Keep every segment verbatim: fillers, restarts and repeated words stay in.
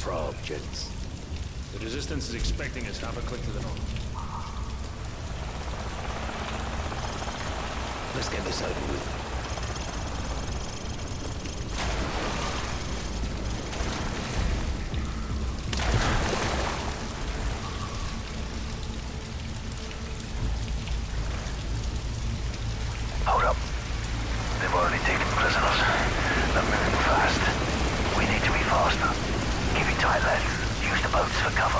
Prague, gents. The resistance is expecting us half a click to the north. Let's get this over with. Hold up. They've already taken prisoners. They're moving fast. We need to be faster. Keep it tight, lads. Use the boats for cover.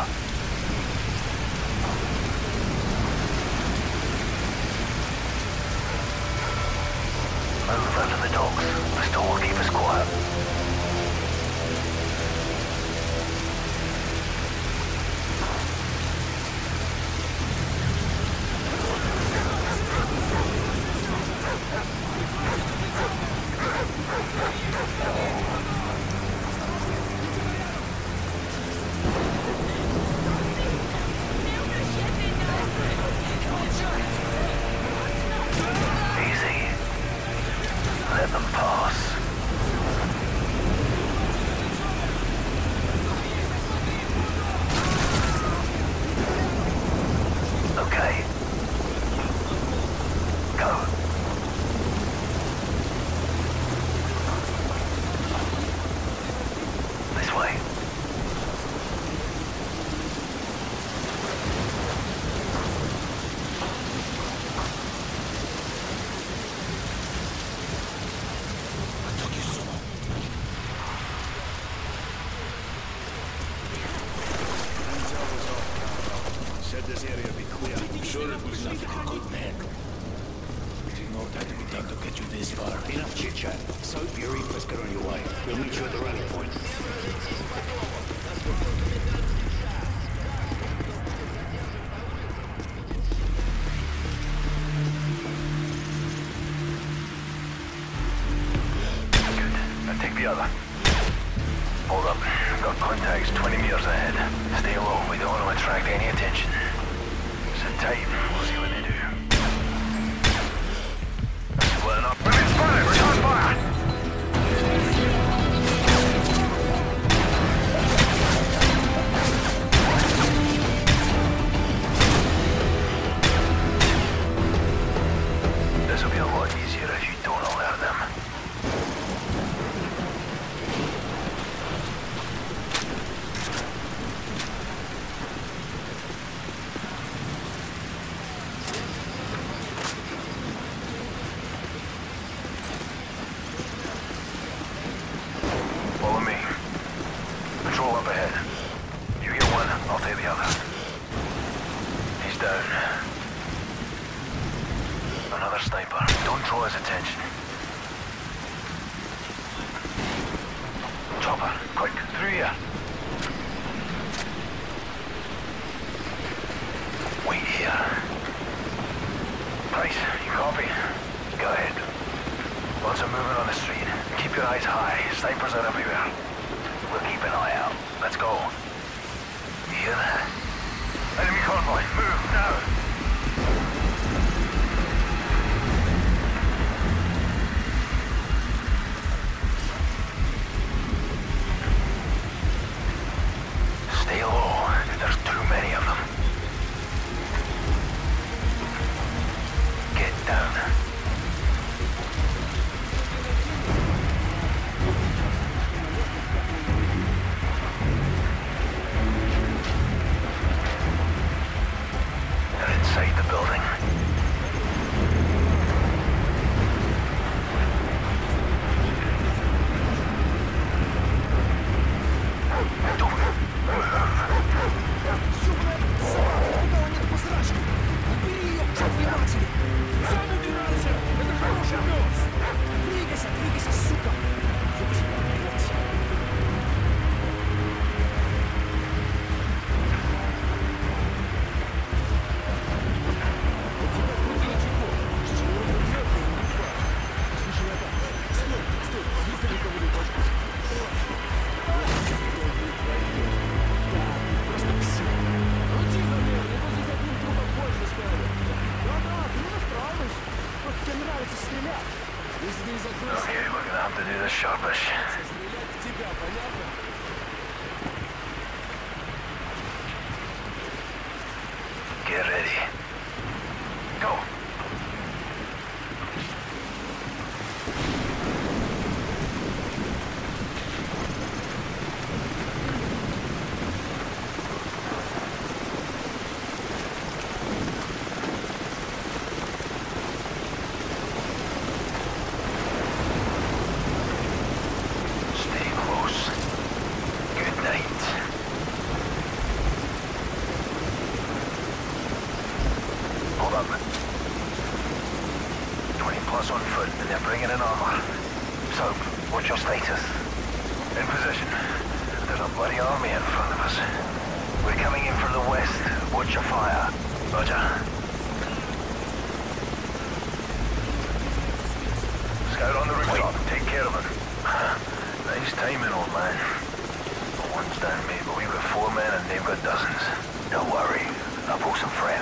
Move under the docks. The storm will keep us quiet. Soap, Yuri, let's get on your way. We'll meet you at the rally point. Good. Now take the other. Hold up. I've got contacts twenty meters ahead. Stay low. We don't want to attract any attention. Sit tight. We'll see what they do. Well enough. Women spotted! Return fire! This will be a lot easier if you don't alert them. Follow me. Patrol up ahead. You get one, I'll take the other. He's down. Another sniper. Don't draw his attention. Chopper, quick, through here. Wait here. Price, you copy? Go ahead. Lots of movement on the street. Keep your eyes high. Snipers are everywhere. We'll keep an eye out. Let's go. You hear that? Enemy convoy. Move, now. taking an armor. Soap, what's your status? In position. There's a bloody army in front of us. We're coming in from the west. Watch your fire. Roger. Scout on the rooftop. Take care of him. Nice timing, old man. One's done me, but we were four men and they've got dozens. Don't worry. I'll pull some friends.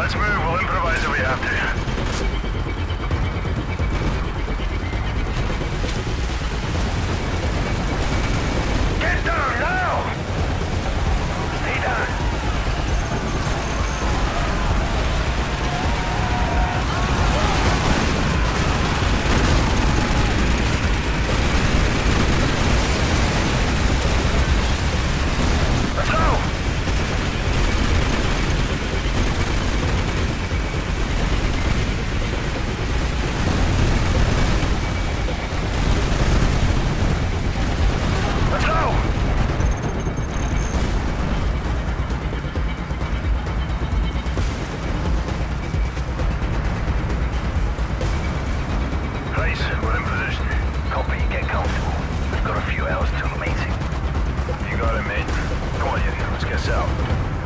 Let's move. We'll improvise if we have to. Get down now! Stay down. Let's go! Let's go! Right, we're in position. Copy, get comfortable. We've got a few hours till the meeting. You got it, mate. Come on, Yuri, let's get set up.